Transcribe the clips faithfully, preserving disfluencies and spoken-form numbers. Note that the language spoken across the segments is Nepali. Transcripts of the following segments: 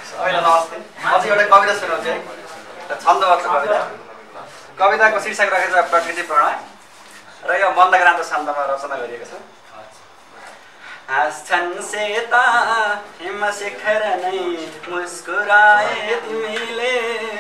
सबैलाई नमस्ते। अझै एउटा कविता सुनाउँछु है, एउटा छन्दबद्ध कविता। कविताको शीर्षक राखेको छ प्रकृति प्रणय र यो मन्दक्रान्त छन्दमा रचना गरिएको छ। हाँस्छन् सेता हिम शिखर नै मुस्कुराए तिमीले,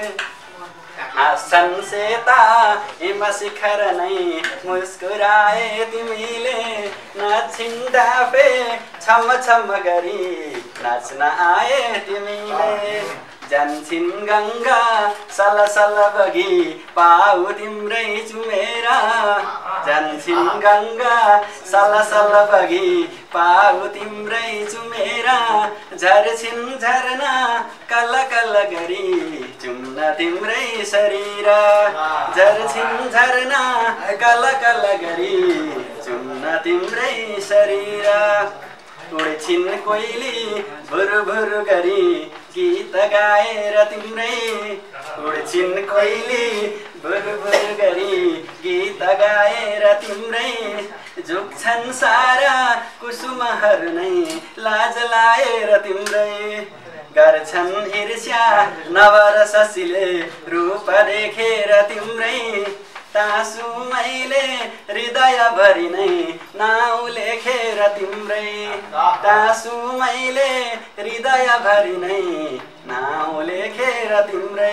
हाँस्छन् सेता हिम शिखर नै मुस्कुराए तिमीले, नाच्छिन् डाफे छम छम गरी नाच्न आए तिमीले, जान्छिन् गङ्गा सल सल बगी पाउ तिम्रै चुमेरा, जान्छिन् गङ्गा सल सल बगी पाउ तिम्रै चुमेरा, झर्छिन् झरना कल कल गरी चुम्न तिम्रै शरीर, झर्छिन् झरना कल कल गरी चुम्न तिम्रै शरीर, उड्छिन् कोइली भुरु भुरु गरी गीत गाएर तिम्रै, उड्छिन् कोइली भुरु भुरु गरी गीत गाएर तिम्रै, झुक्छन् सारा कुसुमहरू नै लाज लाएर तिम्रै, गर्छन् ईर्ष्या नवर शशीले रूप देखेर तिम्रै, तासु मैले हृदयभरि नै नाउँ लेखेर तिम्रै, तासु मैले हृदयभरि नै नाउँ लेखेर तिम्रै,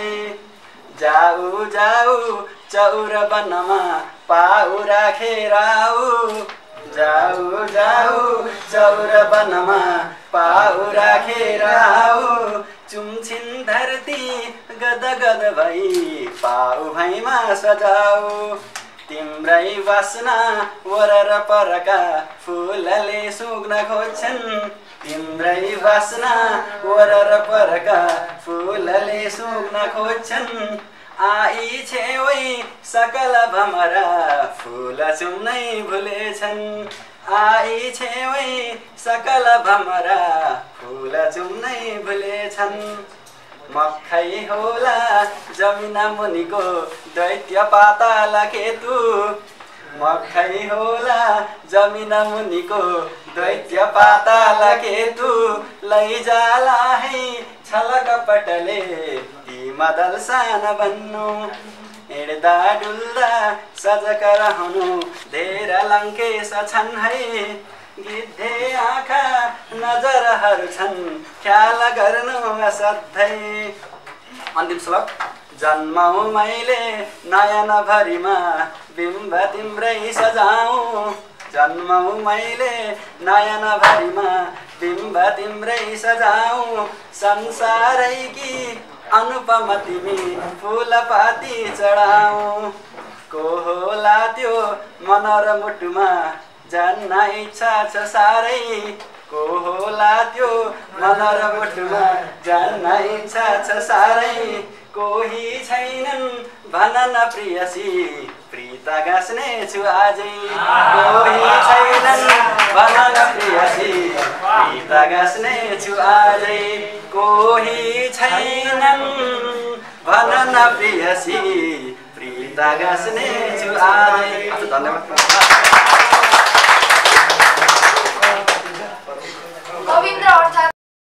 जाऊ जाऊ चौर वनमा पाउ राखेर आऊ, जाऊ जाऊ चौर वनमा पाउ राखेर आऊ, चुम्छिन् धरती गद गद भई पाउ भैमा सजाऊ, तिम्रै वासना वरर परका फुलले सुक्न खोज्छन्, तिम्रै वासना वरर परका फुलले सुक्न खोज्छन्, आई छेउै सकल भमरा फुल चुम्नै भुलेछन्, आई छेउै सकल भमरा फुल चुम्नै भुलेछन्, मक्खै होला जमिन मुनिको दैत्य पाताल केतु, मक्खै होला जमिन मुनिको दैत्य पाताल केतु, लैजाला है छलक पटले ती मदल सान बन्नु, हिँड्दा डुल्दा सजग रहनु धेर लङ्केश छन् है, गिद्धे आँखा नजरहरू छन् ख्याल गर्नु सधैँ। अन्तिम श्लोक। जन्मौ मैले नयनभरिमा बिम्ब तिम्रै सजाऊ, जन्मौ मैले नयनभरिमा बिम्ब तिम्रै सजाऊ, संसारैकी अनुपम तिमी फुलपाती चढाऊ, को होला त्यो मन र मुटुमा जान्न इच्छा छ साह्रै, को होला त्यो मन र मुटुमा जान्न इच्छा छ साह्रै, कोही छैनन् भन न प्रियसी प्रीत गाँस्ने छु आजै, कोही छैनन् भन न प्रियसी प्रीत गाँस्ने छु आजै, कोही छैनन् भन न प्रियसी प्रीत गाँस्ने छु आजै। धन्यवाद।